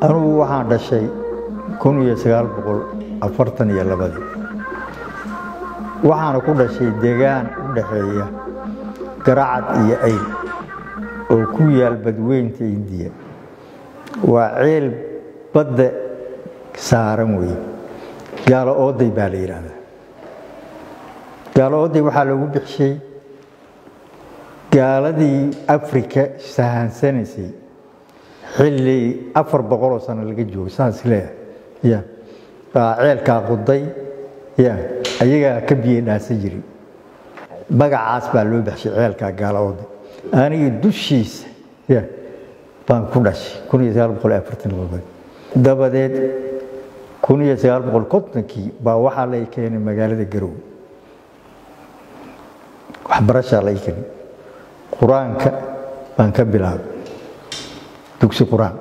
أنا waxaan dhashay 1942 waxaan ku dhashay deegaan u dhaxeeya Garacad iyo Ayl oo ku yaal badweynta Hindiya waa ceel badda saaran weey gaalo ooday baa la yiraahdaa gaalo ooday waxa lagu bixishay gaaladii Afrika sahansanayay xilli 400 sano laga joogo saas leeyahay ceelka quday ayaga ka biyeenaasa jiray magacaas baa loo bixishay ceelka gaalo ooday aniga dushiisa baan ku dhashay 1942 dabadeed 1950kii baa waxa la keenay magaalada Garowe waxbarasho la keenay quraanka baan ka bilaabay dugsi quraan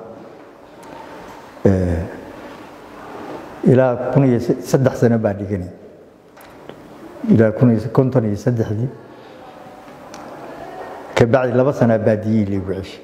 ilaa 3 sano baa dhiganay ilaa 1953 ka bacdi 2 sano baadiyay liigu cishay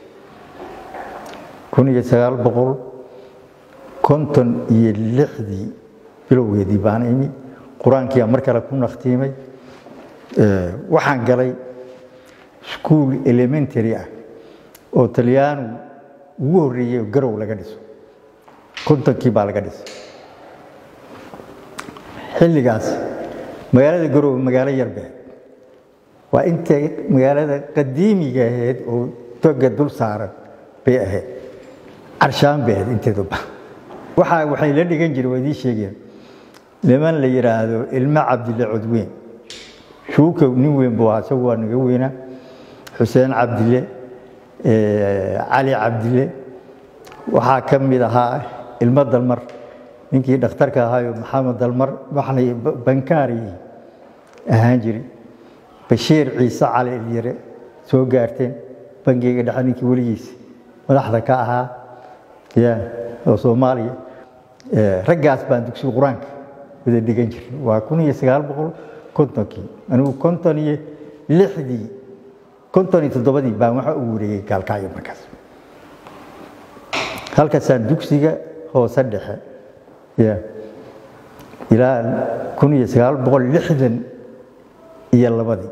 1956 bilowgeedii baan imi quraankii mar kale ku naqtiimay waxaan galay school elementary ah oo Talyaanu ugu horeeyay Garow laga dhiso kontankii baa laga dhisay xilligaas magaalada Garow magaalo yar baa waa intay magaalada qadiimiga ahayd oo toga dul saaran bay ahayd arshaan baa inteedu waxay la dhigan jiray wadii sheegeen niman la yiraahdo ilma Cabdille Cudweyn shuuka nin weyn buu ahaa soo naga weynaa Xuseen Cabdille علي عبد الله وحاكم لها المدلمر نكى دكتور كهاي محمد دلمر وحنا بنكاري هانجري بشير عيسى علي اليرة سو قارتين بنجي دحني كوليس ولحظة كاها يا وصومالي رجعت بندق سو قرانك بدي دقنجر وأكون يسقال بقول كنتني أنا كنتني لحدي كنتني تدبدي بان waxa uu wareegay galkaayo markaas halkaasaan dugsiga hoose dhexe ilaa 1960 iyo labadii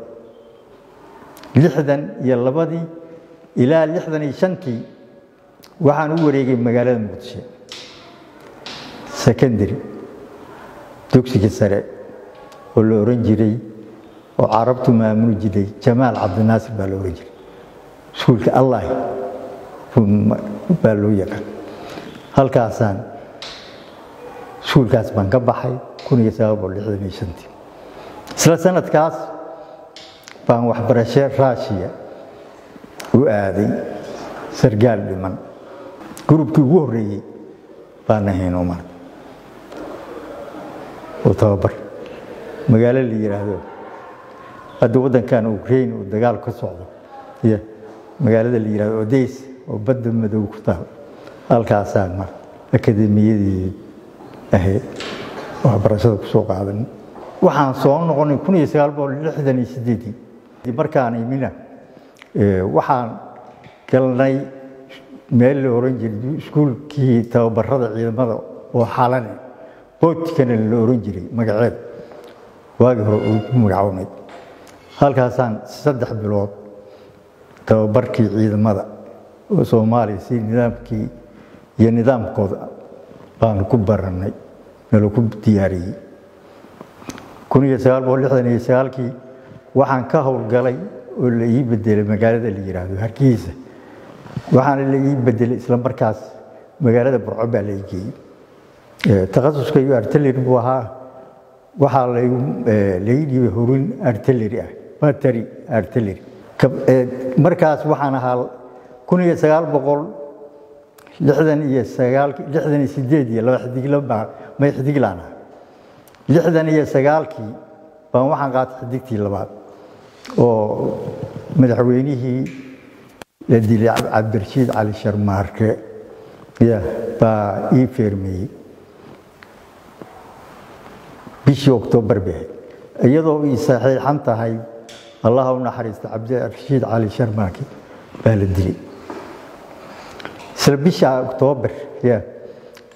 ilaa 65kii waxaan u wareegay magaalada Muqdisho secondary dugsiga sare oo la oran jiray وعربت ما موجدي جمال عبد الناصر بالورجي سولك الله بالويك هل كاسان سولك اسبان كبحي كون يساوب لحدني شنتي سنة كاس بان وحبرشة راشية وآذي سرقال لمن قروب كي وهري بان هين عمر وطابر مقال اللي يراهدو هذا ودن كان أوكرين ودجال كسوعه يا مقالة اللي يرى أوديس وبدل مدو كتاب الكاسان مر أكاديمية دي أهي وحبرشة كسوق هذا وحان صون نقول يكون يسال بول لحدني سديدي مركاني منا وحان كلناي ميل أورنج سكول كي تبرد عيد ماذا وحالنا قلت كان الأورنجري مقعد واجه مقعوني halkaasaan 3 bilood tababarkii ciidamada oo Soomaaliya si nidaamkii iyo nidaamkooda baan ku baranay meel ku diyaariyay 1969kii waxaan ka howlgalay oo la ii bedelay magaalada la yiraahdo Hargeysa waxaan la ii bedelay isla markaas magaalada Burco baa la geeyay takhasuska iyo artillery buu ahaa waxa la ii horin artillery ah battery artillery markaas waxaan ahaa 1968 laba xidiglaba ma xidiglaana 69kii baan waxaan qaatay xidigtii labaad oo madaxweynihii la dilay Cabdirashiid Cali Sharmaarke baa ii firmiyay bishii Oktoobar iyadoo ay saxiixan tahay الله ونحرست عبد الرشيد علي شرماكي بالدلي سلبيش أكتوبر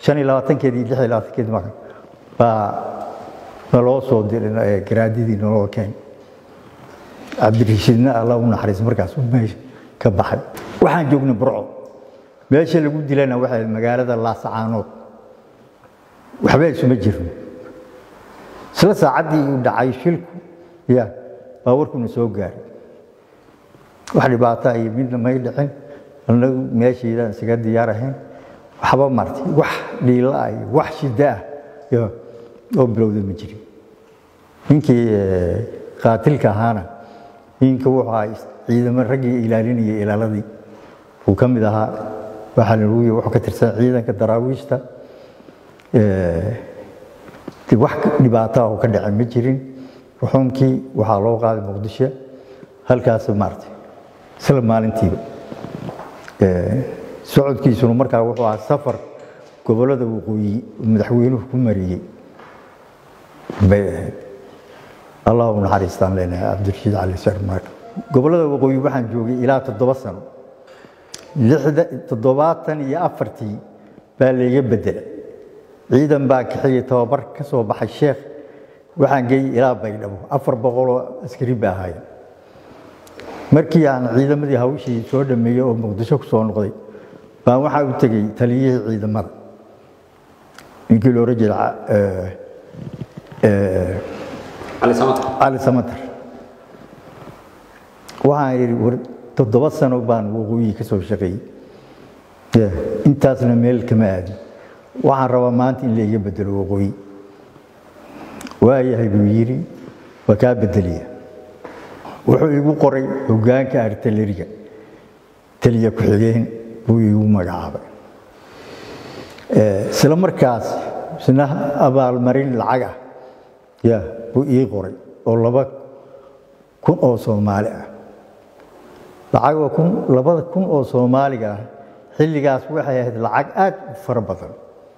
25keedii 26keedii marka baa naloo soo diray garaadidii naloo keen Cabdirashiidna Allah u naxariis markaas uu meesha ka baxay waxaan joognay Burco meesha lagu dilayna waxay magaalada Laascaanood waxba isuma jirin sida saacadii uu dhacay shilku baawarkuna soo gaaray wax dhibaato ay midna ma dhicin anagu meeshiida isaga diyaar ahayn waxba martay wax dhiila ay wax shida oo bilowday ma jirin ninkii qaatilka ahaana ninka waxa ciidamada ragii ilaalinaya ilaaladii uu kamid ahaa waxa la ruuyo wax ka tirsan ciidanka daraawiishta wax dhibaato oo ka dhacay ma jirin ruxumkii waxa loo qaaday Muqdisho halkaas maartay isla maalintiiba socodkiisuna markaa wuxuu ahaa safar gobolada waqooyi madaxweynuhu ku mariyay الله ونحرستان لنا عبد الرشيد علي سرمار قبل هذا وقوي بحن جوجي إلى 7 سنة لحد 7 يا أفرتي بالي يبدل عيدا باك حي توبر كسو بح الشيخ وحن جاي إلى بينه أفر بقولوا أسكري بهاي مركي عن عيدا مدي هوشي شو دمية ومقدسك صون قضي فوحى تجي تليه عيدا مر يقولوا رجل على سمتر وعاير 7 سنة بان وقوي كسو شقي intaasna meel kama aadin waxaan rabaa maanta in la iga bedelo waqooyi waayahay buu yiri waa ka bedeliya wuxuu igu qoray hogaanka artilleriga taliya ku xigeen buu igu magacaabay isla markaas sina abaal marin lacag ah buu ii qoray oo 2,000 oo Soomaali ah lacag oo 2,000 oo Soomaaliga ah xilligaas waxay ahayd lacag aad fara badan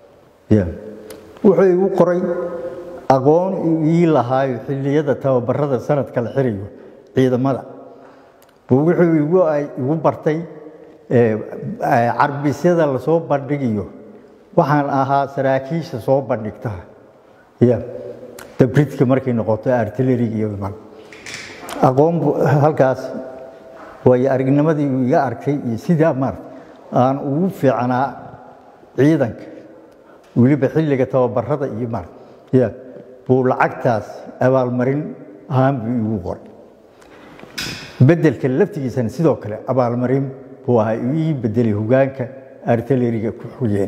wuxuu igu qoray aqoon ii lahaay xilliyada tababarada sanadka la xiriyo ciidamada wuxuu igu bartay carbisyada la soo bandhigiyo waxaan ahaa saraakiisha soo bandhigta tabridka markay noqoto artilleriga iyo aqoon halkaas way aragnimadii iga arkay iyo sida aan ugu fiicnaa ciidanka waliba xilliga tababarada iyo buu lacagtaas abaal marin ahaan buu igu qoray bedelka laftigiisana sidoo kale abaal marin buu ahaa ii bedelay hogaanka artilleriga ku xigeen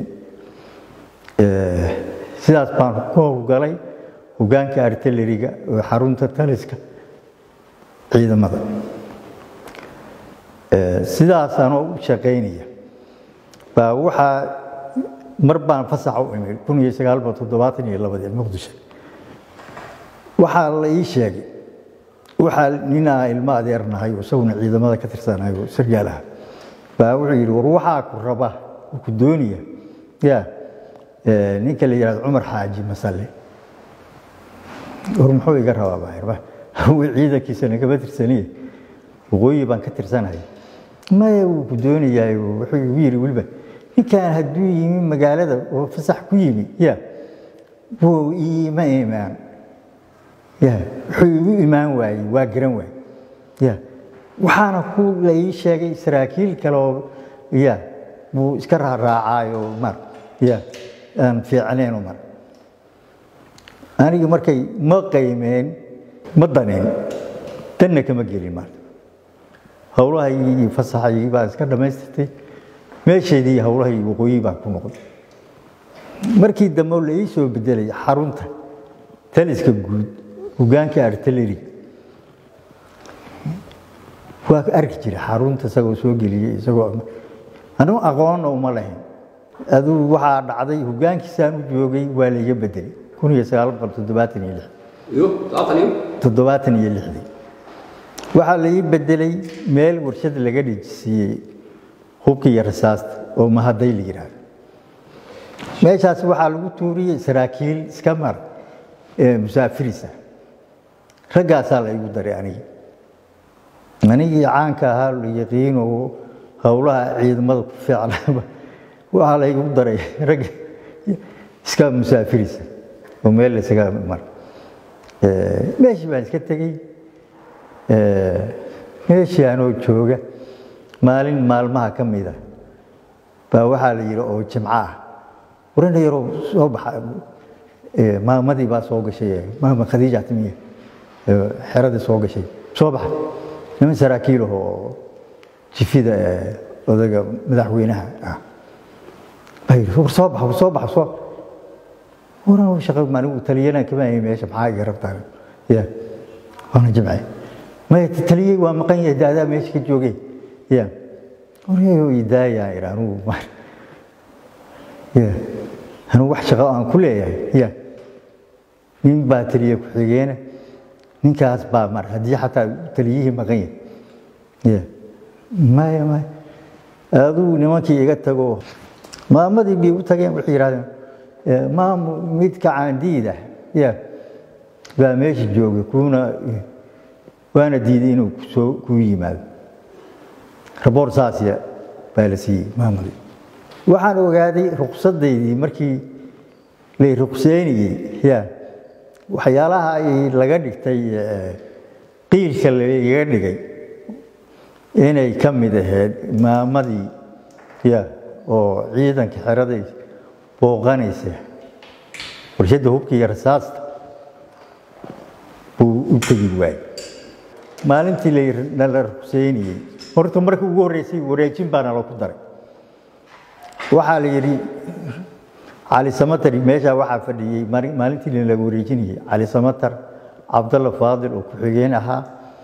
sidaas baan ku galay hogaanka artilleriga oo xarunta taliska ciidamada sidaas aan u shaqeynaya waxa mar baan fasax u imid 1972 Muqdisho waxa la ii sheegay waxa nina ilma adeernahay oo sawna ciidamada ka tirsanaay oo sargaalaha wuxuu yiri war waxa ku raba ku dooniya ninka la yiraahdo Umar Xaaji Masalle war muxuu iga rabaa baa uu ciidankiisa naga tirsanay waqooyi baan ka tirsanahay ma uu ku doonayay wuxuu yiri waliba كان هدوي من مقالة وفسح كيمي هو إيمان حيو إيمان واي واقرن واي وحانا كل لي شيء سراكيل كلو بو إسكرها الراعي ومر أن في علين ومر أنا يمر كي ما قيمين مضنين تنك مجري مر هؤلاء يفسح يبغى إسكر ما يستطيع meesheedii hawlahay waqooyi baa ku noqday markii dambe la ii soo bedelay xarunta taliska guud hogaanka artillery waa arki jiray xarunta isagoo soo geliyay isagoo anuu aqoon uma lahayn aduu waxa dhacday hogaankiisaan u joogay waa la iga bedelay 1976 waxa la ii bedelay meel warshad laga dhijisiyay hubkii rasaasta oo ma haday la yiraahdo meeshaas waxa lagu tuuriyay saraakiil iska mar musaafirisa ragaas la igu daray aniga caanka ahaa la yaqiin oo hawlaha ciidamada ku fiicnaa waxa la igu daray rag iska musaafirisa oo meel la isaga mar meeshii baan iska tegey meeshii aanoo jooga maalin maalmaha ka mid ah baa waxaa la yidhi oo jimco ah waran yaroo soo baxa maamadii baa soo gashay maama Khadiija timiye xerada soo gashay soo baxa niman saraakiil oo jifida odaga madaxweynaha ah ay soo baxa waran shaqo maalin taliyana kama ay meesha maxaa iga rabtaan ya waana jimcay ma taliyay waa maqan yahay daadaa meesha ka joogay ya wariyo idaaya iraanu ya anu wax shaqo aan ku leeyahay ya nin baa taliye ku xigeen ninkaas baa mar hadii xataa taliyihii maqan yahay ya ma aduu nimankii iga tago maamadii bi u tageen wixii yiraahdeen maam mid ka caandiida ya baa meesha joogay kuna waana diiday inuu soo ku yimaado raboor saasiya baa la siiyey maamadii waxaan ogaaday ruqsadeydii markii la ruqseynayay ya waxyaalaha ay laga dhigtay qiilka laga dhigay inay ka mid ahayd maamadii ya oo ciidanka xeraday booqanaysa warshada hubkii rasaasta u tagi waay maalintii la ruqseynayay horta markii ugu horeysay wareejin baan la ku daray waxaa la yiri Ali Samatar meesha waxa fadhiyay maalintii la wareejinayay Ali Samatar Abdullah Fadil oo ku xigeen ahaa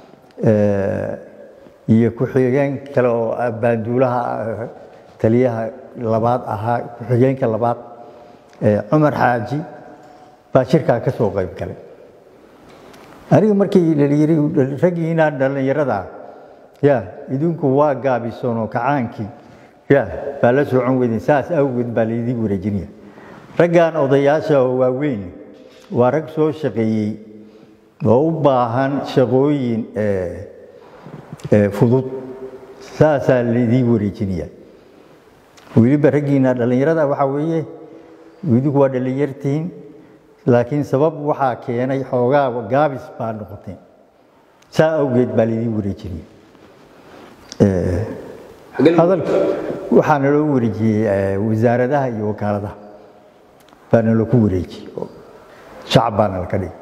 iyo ku xigeen kale oo baanduulaha taliyaha labaad ahaa ku xigeenka labaad Umar Haaji baa shirka ka soo qayb galay aniga markii la yiri ragiina dhalinyarada ya idinku waa gaabisoono kacaankii ya baa la socon weydin saas awgeed baa la idin wareejinaya ragaan odayaasha waaweyn waa rag soo shaqeeyay oo u baahan shaqooyin fudud saas la idin wareejinaya weliba ragiina dhalinyarada waxa weeye idinku waa dhalinyartiin laakiin sabab waxa keenay xoogaa gaabis baa noqotay saa awgeed baa la idin wareejinaya hadalka waxaana loo wareejiyay wasaaradaha iyo wakaaladaha baana loo ku wareejiyay shacabana la ka dhigay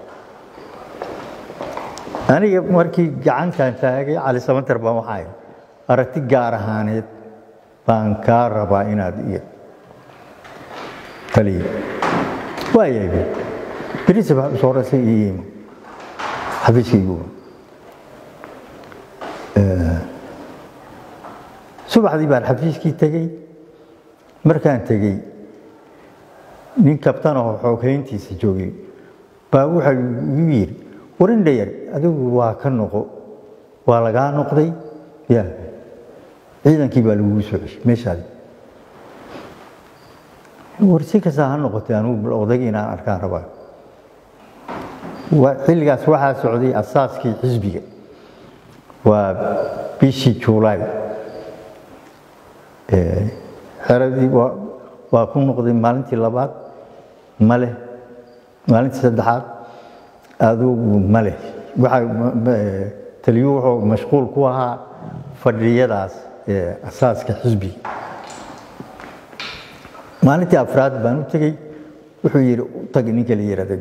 aniga markii gacantan taagay Ali Samatar baan waxay aragti gaar ahaaneed baan ka rabaa inaad iyo taliye waayay bariis baa soo rasay iyo xafiiskaygu subaxdii baan xafiiskii tagay markaan tagay nin kabtan oo xoghayntiisa joogay baa waxa uu yiri warin dheer adigu waa ka noqo waa laga noqday ya ciidankii baa lagu soo ceshay meeshaas warsi ka saahan noqotay anu odaygiina arkaan rabaa xilligaas waxaa socday asaaskii xisbiga waa bishii Juulaay xeradii waa ku noqday maalintii labaad male maalintii saddexaad adigu male waxa taliyuu wuxuu mashquul ku ahaa fadhiyadaas asaaska xisbiga maalintii afraad baan u tagay wuxuu yiri tag ninka la yiraahdo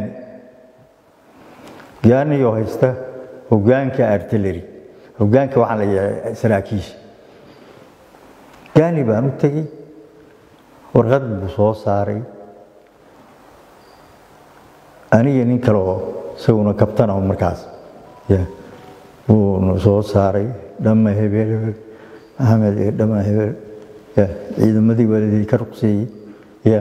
gaani oo haysta hoggaanka artillery hoggaanka waxa la yiraahdaa saraakiish gaani baan u tagay warqad buu soo saaray aniga nin kale oo isaguna kabtan ah markaas ya uu soo saaray dhamma hebel Ahmed dhamma hebel ya ciidamadii walidii ka ruqsiyay ya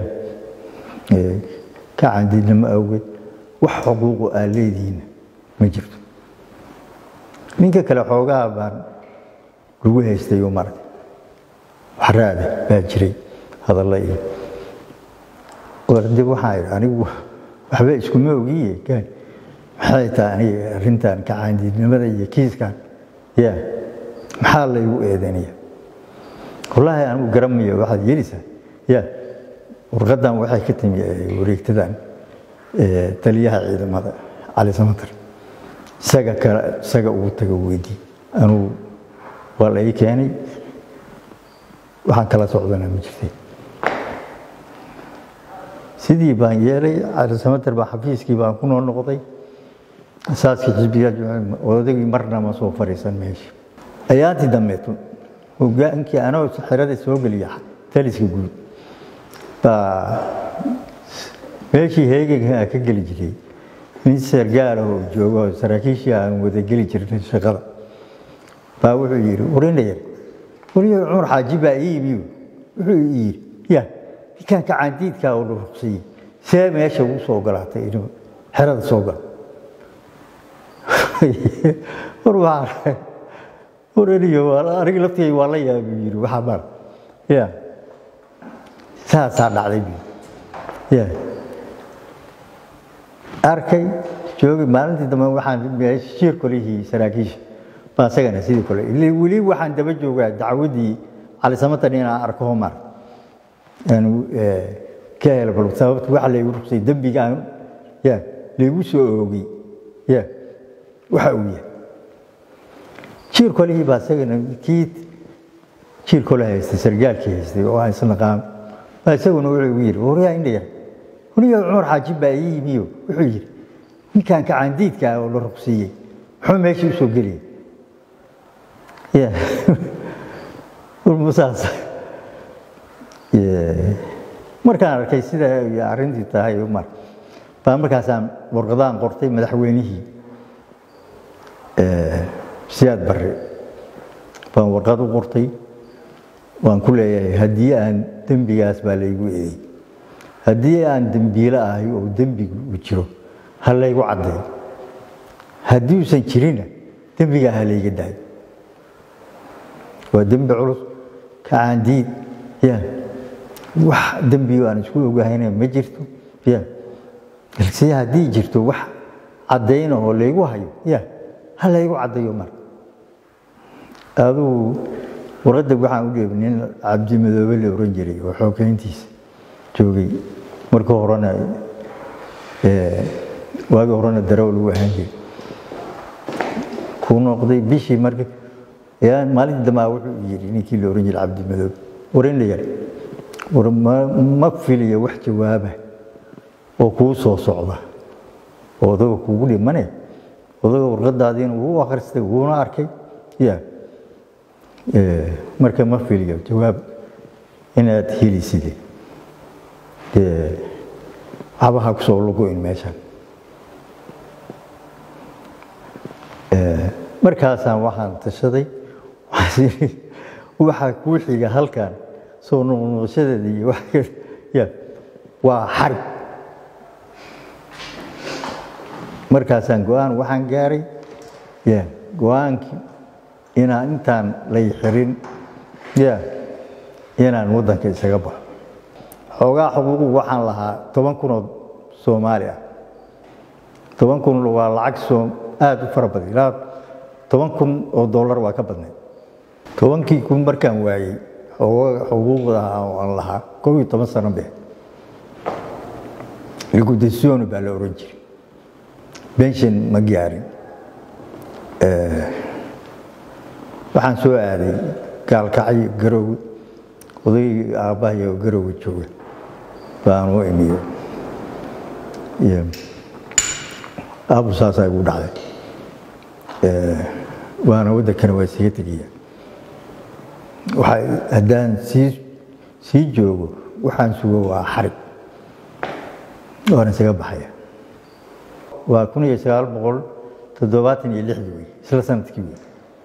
ka candidnimo awgeed wax xuquuq ah leediin ma jirto ninka kale xoogaa baan lagu haystay oo markay xaraada baa jiray hadalay wardi waxa anigu waxba isku ma ogiye kan maxay tahay arintan ka caandidnimada iyo kiiskan ya maxaa la igu eedanaya wallahi aan u garamayo waxa yeelisa ya warqadan waxay ka timi wareegtadan taliyaha ciidamada cali samatar isaga uu tago weydii anuu waa la ii keenay waxaan kala socdana ma jirtay sidii baan yeelay cali samatar baa xafiiskii baan ku noqday asaaskii xisbiga odagii marna ma soo fariisan meesha ayaantii dambeetu hogaankii anoo xirada soo geliya taliska guud baa meeshii heegaga ka geli jiray nin sargaal oo joogo saraakiishii aan wada geli jirnay shaqada baa wuxuu yidhi warinayar wariyo cumar xaaji baa ii yimi wuxuu yidhi ya ninkan kacaandiidkaa oo la ruqsiyey see meesha ugu soo galaatay inuu xerada soo galo waraniyo aniga laftigay waa la yaabuu yidhi waxaa mar ya saasaa dhacday buu ya arkay joogay maalintii dambe waxaan shiir kolihii saraakiisha baa isagana sidii kale weli waxaan daba joogaa dacwadii cali samatar inaan arko homar ka helo bal sababta waxa laygu ruqsay dembigaan ya laygu soo oogay ya waxa uu yahay shiir kolihii baa isagana kii shiir kole haystay sargaalkii haystay oo aan isla qaam baa isaguna wuxuu yidhi waryaa indhaya wariyo cumar xaaji baa ii yimiyo wuxuu yidhi ninkan kacaandiidka oo la ruqsiyey muxuu meeshii u soo geliyay ya urmusaas markaan arkay sida arrintii tahay umar baa markaasaan warqadaan qortay madaxweynihii siyaad barre baan warqad u qortay waan ku leeyahay haddii aan dembigaas baa laygu eeday haddii aan dembiile ahay oo dembigu u jiro ha laygu caddeeyo haddii uusan jirinna dembigaa ha layga daayo waa dembi culus kacaandiid ya wax dembiyo aan isku ogahayna ma jirto ya balse haddii jirto wax caddayna oo laygu hayo ya ha laygu caddeeyo mar aduu warqadda waxaan u dheebay nin cabdi madoobe la oran jiray oo xoogeyntiisa joogay markii horena waagii horena darow lagu ahaan jiray ku noqday bishii markii maalintii dambe wuxuu yidhi ninkii la oran jiray cabdi madoobe warin la yaray war ma filiyo wax jawaaba oo kuu soo socda oo odaga kugu dhimane odaga warqadaadiina wuu akhristay wuuna arkay ya marka ma filiyo jawaab inaad helisid waxbaha ku soo lugoyn meeshan markaasaan waxaan tashaday waxaa kuu xiga halkan soo noqnoqoshadeeda iyo ya waa xarig markaasaan go-aan waxaan gaaray ya go-aankii inaan intaan lay xirin ya inaan waddanka isaga baxo xoogaa xuquuqu waxaan lahaa 10,000 oo Soomaali ah 10,000 waa lacag aad u fara badan ilaa 10,000 oo dollar waa ka badnay 10,000 markaan waayay xuquuqda aan lahaa 11 sano beh liquidation baa la oran jiray pension ma gaarin waxaan soo aaday gaalkacay garow oday aabbahay oo garow jooga baan u imiyo abu saasa ugu dhacday waana waddankana waa isaga tegiya haddaan sii joogo waxaan sugo waa xarig waana isaga baxaya waa 1976 wey isla sanadkii wey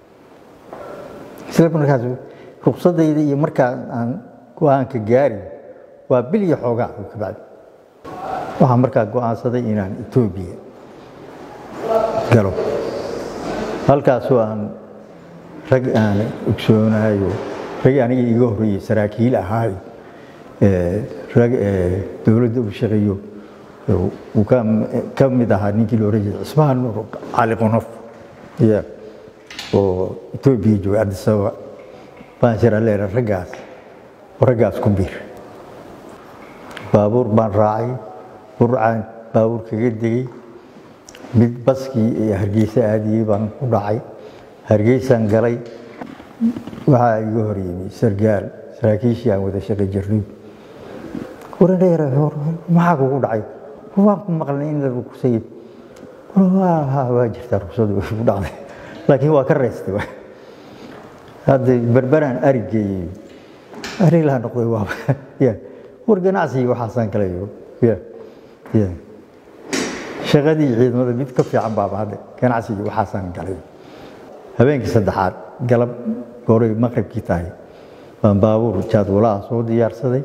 isla markaas ruqsadayda iyo markaa aan go-aanka gaari waa bil iyo xoogaa ka bacdi waxaan markaa go'aansaday inaan Itoobiya galo halkaasoo aan rag aan ogsoonayo rag aniga iga horreeyay saraakiil ahaay rag dowladda u shaqeeyo uu ka mid ahaa ninkii la oran jiray Cismaan Cali Qonof ya oo Itoobiya jooga Addis Ababa baan shiraleer raggaas ku biir baabuur baan raacay burcaan baabuur kaga degay mid baskii ee Hargeysa aadiyay baan ku dhacay Hargeysaan galay waxaa iga hor yimi sargaal saraakiishii aan wada shaqo jirnay wareer maxaa kugu dhacay waan ku maqlay in la ruqsay waa jirta ruqsadu ku dhacday laakiin waa ka reestay hadda barbaraan arigay ari la noqday waa ya war ganacsi waxaan kala ya shaqadii ciidamada mid ka fiican baa hadda ganacsi waxaan galay habeenkii saddexaad galab goray maqribkii tahay baan baabuur jadwalaha soo diyaarsaday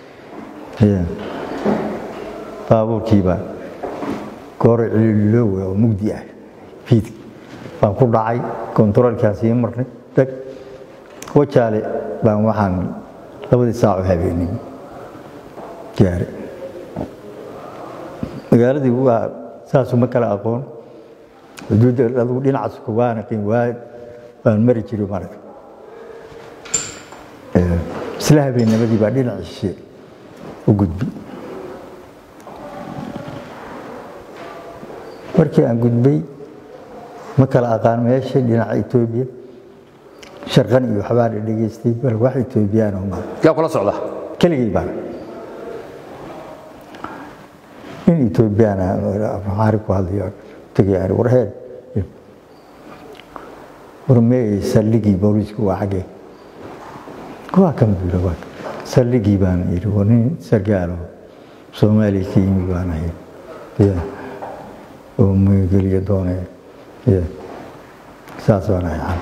baabuurkii baa goray loo oo mugdi ah fiid baan ku dhacay kontaroolkaasi marnay tag wajaale baan waxaan 2 saac habeenimo gaaray magaaladii waa saas uma kala aqoon xuduudda lagu dhinacaas ku waana qiin waan mari jiray marag isla habeennimadii baa dhinaciisa u gudbi markii aan gudbay ma kala aqaan meesha dhinaca Itoobiya sharqan iyo waxbaa dhageystay bal wax Itoobiyaan oo ma yaa kula socda keligii baan in Itoobiyaan afxaari ku hadlayo tagay warheed warmay saligi booliisku waa xagee kuwa kan bilo waa saligi baan yiri wanin sargaalo Soomaali kiimi baan ahay oo mugeliya doonay saasaan ahay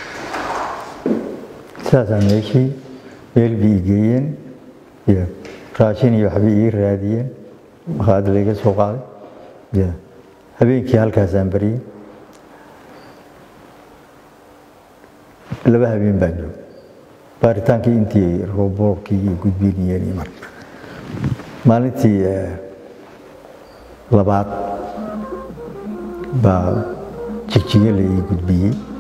saasaan meeshii meel biigeen raashin iyo waxba ii raadiyeen maxaad laga soo qaaday habeenkii halkaasaan bariyay laba habeen baan joogay baaritaankii intii roboorkii iyo gudbinayeen marka maalintii labaad baa jigjiga la ii gudbiyay